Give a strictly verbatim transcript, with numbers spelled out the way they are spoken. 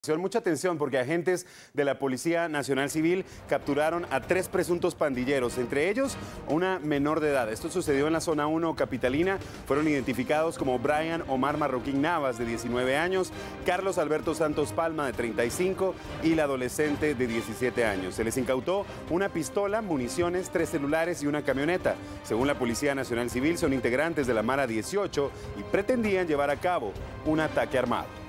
Mucha atención porque agentes de la Policía Nacional Civil capturaron a tres presuntos pandilleros, entre ellos una menor de edad. Esto sucedió en la zona uno capitalina. Fueron identificados como Brian Omar Marroquín Navas, de diecinueve años, Carlos Alberto Santos Palma, de treinta y cinco, y la adolescente de diecisiete años. Se les incautó una pistola, municiones, tres celulares y una camioneta. Según la Policía Nacional Civil, son integrantes de la Mara dieciocho y pretendían llevar a cabo un ataque armado.